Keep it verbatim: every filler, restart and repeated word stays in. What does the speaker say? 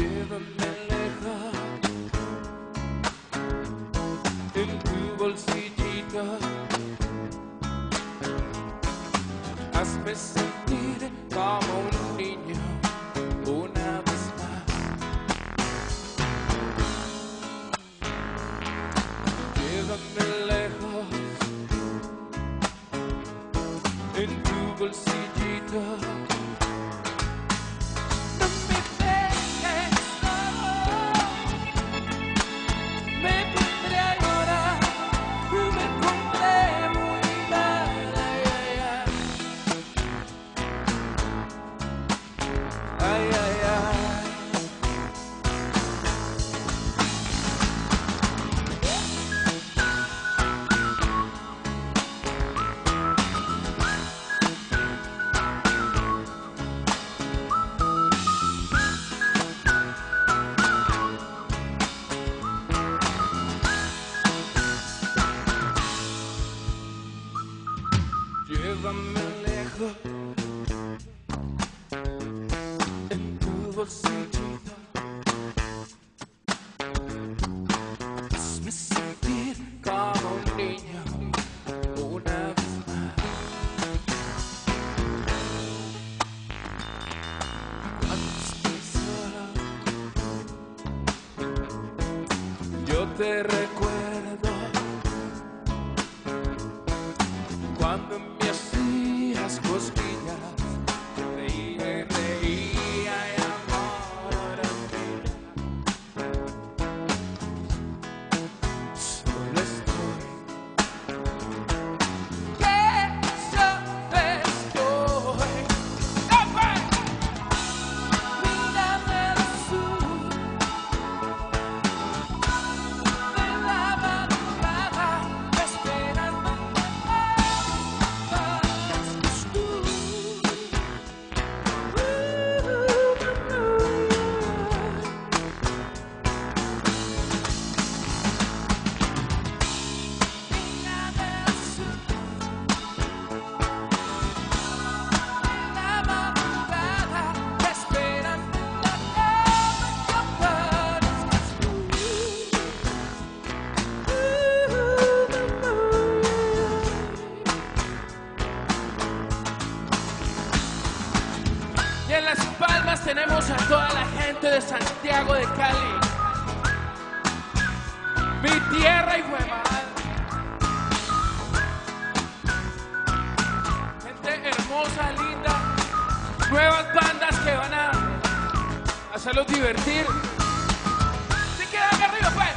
Llévame lejos en tu bolsillito, hazme sentir como un niño una vez más. Llévame lejos en tu bolsillito. Ay, ay, ay. Llévame lejos en tu bolsillito, hazme sentir como un niño una vez más. Cuando estoy solo, yo te recuerdo. Cuando me hacías cosquillas, reía y reía y amor a mí. Solo estoy, que solo estoy. Mírame al sur de la madrugada, esperando. Y en Las Palmas tenemos a toda la gente de Santiago de Cali, mi tierra y huevada. Gente hermosa, linda, nuevas bandas que van a hacerlos divertir. ¿Sí quedan acá arriba, pues?